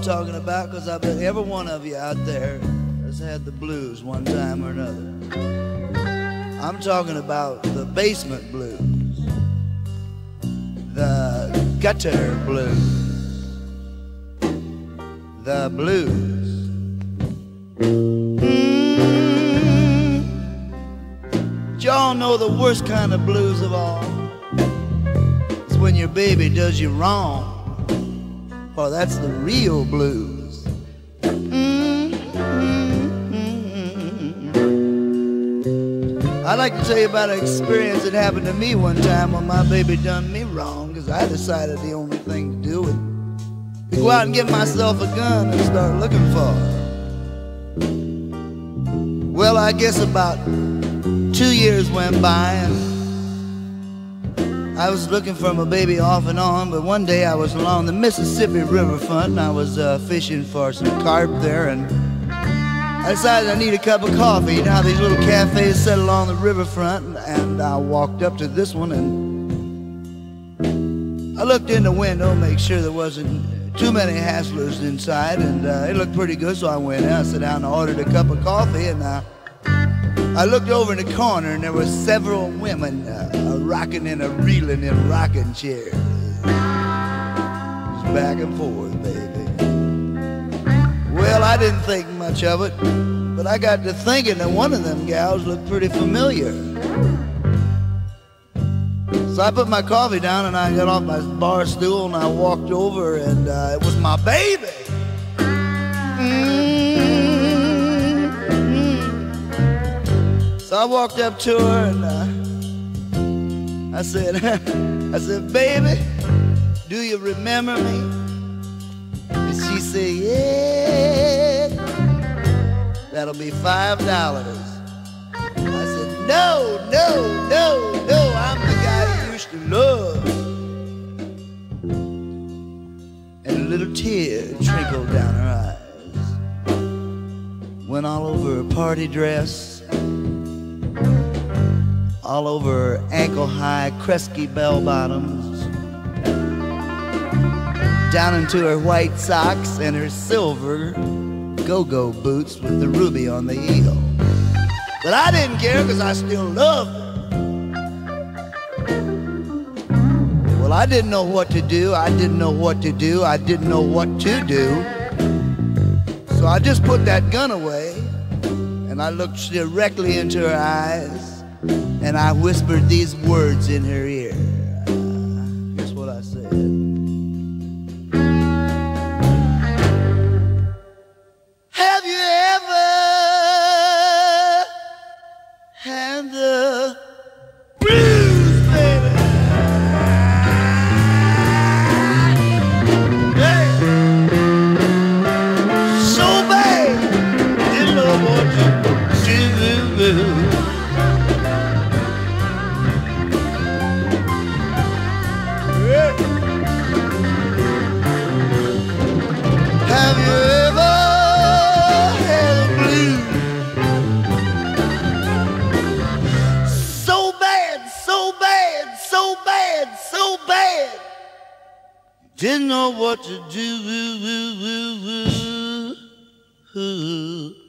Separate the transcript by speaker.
Speaker 1: talking about, because I bet every one of you out there has had the blues one time or another. I'm talking about the basement blues, the gutter blues, the blues. Y'all know the worst kind of blues of all? It's when your baby does you wrong. Well, that's the real blues. I'd like to tell you about an experience that happened to me one time when my baby done me wrong, because I decided the only thing to do was to go out and get myself a gun and start looking for her. Well, I guess about 2 years went by and I was looking for my baby off and on, but one day I was along the Mississippi riverfront and I was fishing for some carp there, and I decided I need a cup of coffee. You know how these little cafes set along the riverfront, and I walked up to this one and I looked in the window to make sure there wasn't too many hasslers inside, and it looked pretty good, so I went in, I sat down and ordered a cup of coffee, and I looked over in the corner and there were several women rocking and reeling in rocking chairs. Just back and forth, baby. Well, I didn't think much of it, but I got to thinking that one of them gals looked pretty familiar. So I put my coffee down and I got off my bar stool and I walked over, and it was my baby. So I walked up to her and I said, baby, do you remember me? And she said, yeah, that'll be $5. I said, no, I'm the guy you used to love. And a little tear trickled down her eyes, went all over her party dress, all over her ankle-high Kresge bell-bottoms, down into her white socks and her silver go-go boots with the ruby on the heel. But I didn't care, because I still loved her. Well, I didn't know what to do. I didn't know what to do. I didn't know what to do. So I just put that gun away and I looked directly into her eyes, and I whispered these words in her ear. Guess what I said? Have you ever had the blues, baby? Hey. So bad, didn't know what to do. Have you ever had a blues? So bad, so bad, so bad, so bad, didn't know what to do.